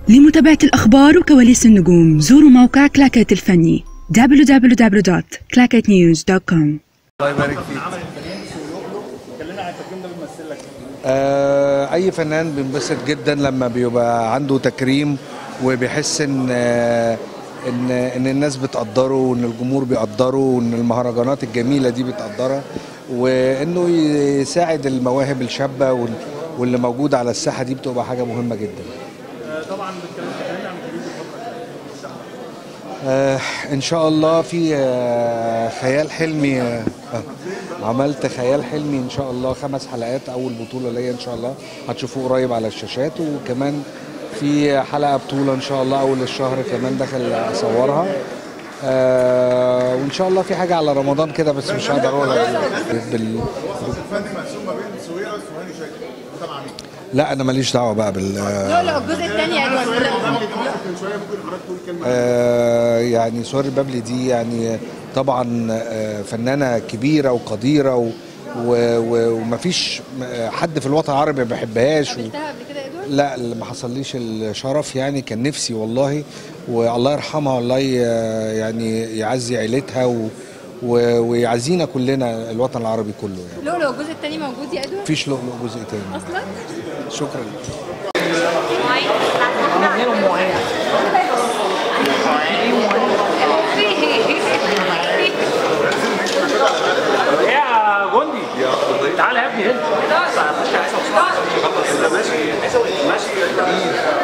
لمتابعة الأخبار وكواليس النجوم زوروا موقع كلاكيت الفني www.clacketnews.com. الله يبارك فيك. اي فنان بينبسط جدا لما بيبقى عنده تكريم وبيحس ان الناس بتقدره وان الجمهور بيقدره وان المهرجانات الجميله دي بتقدرها وانه يساعد المواهب الشابه واللي موجوده على الساحه دي بتبقى حاجه مهمه جدا. طبعا بتكلمنا عن جديد الفتره ان شاء الله في خيال حلمي. عملت خيال حلمي ان شاء الله 5 حلقات، اول بطوله ليا ان شاء الله هتشوفوه قريب على الشاشات، وكمان في حلقه بطوله ان شاء الله اول الشهر كمان داخل اصورها. وان شاء الله في حاجه على رمضان كده بس مش هقدر اقولها. الفني مقسوم ما بين سويرس وهاني شاكر، انت مع مين؟ لا انا ماليش دعوه بقى لا الجزء الثاني يعني سهير البابلي دي يعني طبعا فنانه كبيره وقديره ومفيش حد في الوطن العربي ما بيحبهاش لا ما حصليش الشرف، يعني كان نفسي والله، والله يرحمها والله يعني يعزي عيلتها ويعزينا كلنا الوطن العربي كله يعني. لؤلؤ الجزء الثاني موجود يا ادوار؟ مفيش لؤلؤ جزء تاني اصلا. شكرا. يا جندي تعالى يا ابني هنا. ماشي ماشي